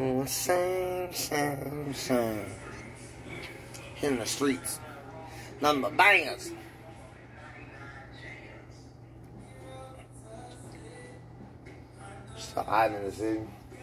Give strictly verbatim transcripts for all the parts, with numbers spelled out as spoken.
Same, same, same. Hitting the streets. Nothing but bangers. Stop hiding in the city.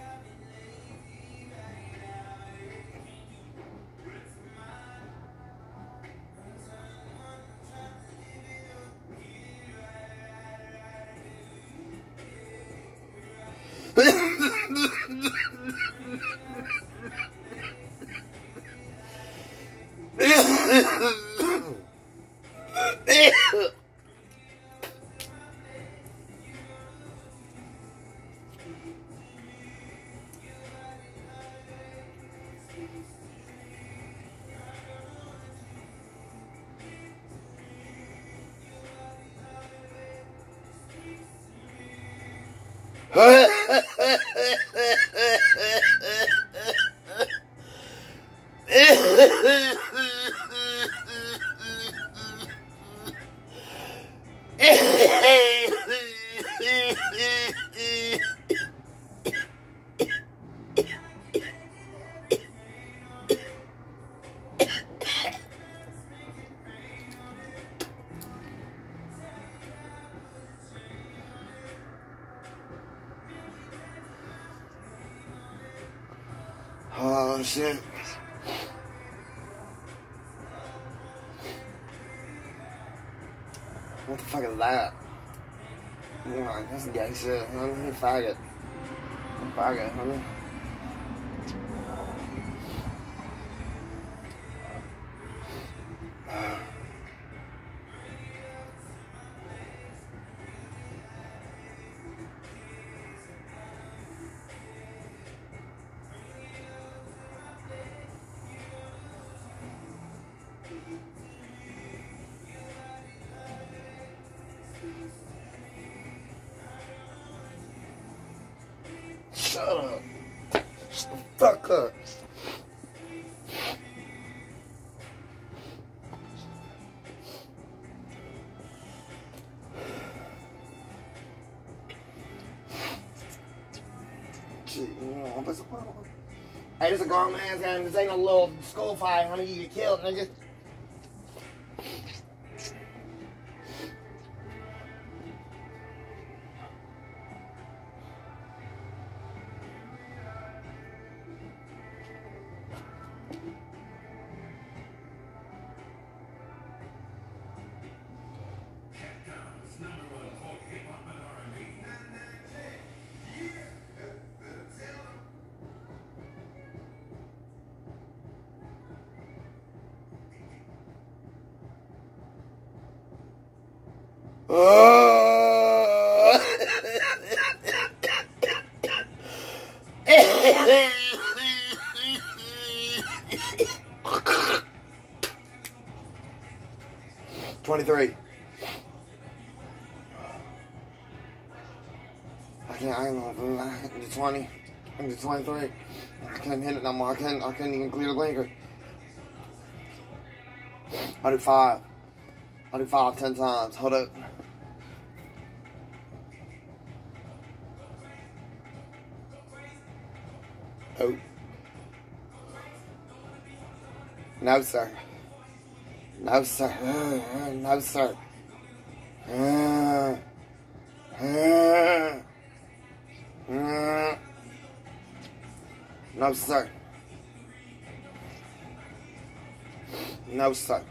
Oh shit. What the fuck is that? Yeah, that's gay shit, honey. You faggot. You faggot, honey. Shut up. Shut the fuck up. Hey, this is a grown man's game. This ain't no little school fight, honey. You get killed, nigga. Oh. twenty-three. I can't, I ain't gonna, I hit the twenty. I hit the twenty-three. I can't hit it no more. I can't, I can't even clear the blinker. I do five. I do five ten times. Hold up. Oh. No, sir. No, sir. Uh, no, sir. Uh, uh, uh, no, sir. No, sir.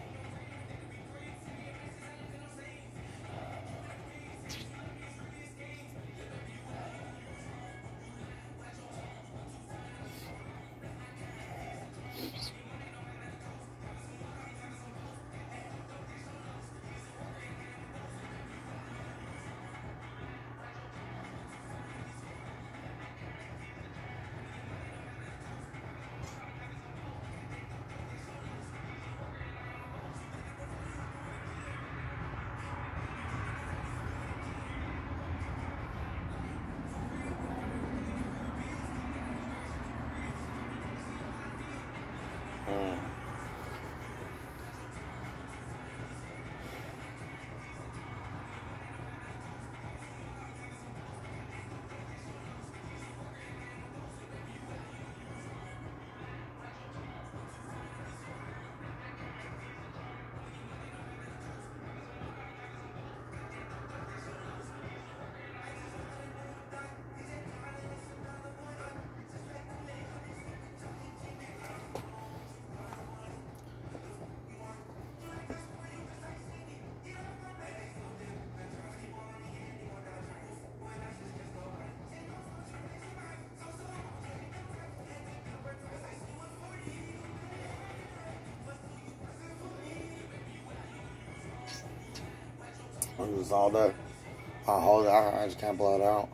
I'm just all day. I hold it out. I just can't blow it out.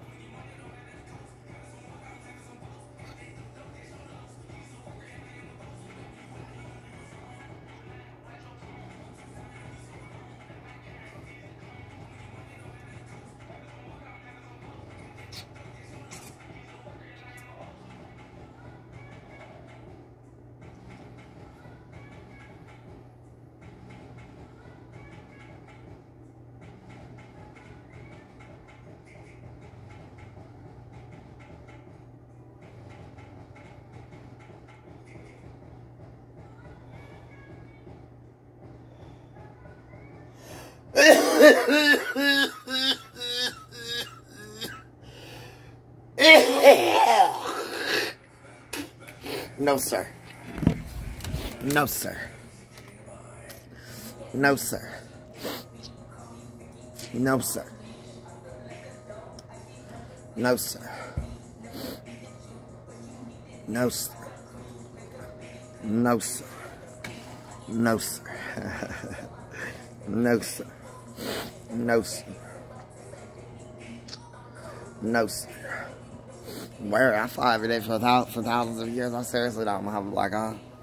No, sir. No, sir. No, sir. No, sir. No, sir. No, sir. No, sir. No, sir. No, sir. No, sir. No, sir. Where I fly every day for, thousands, for thousands of years. I seriously don't have a black eye.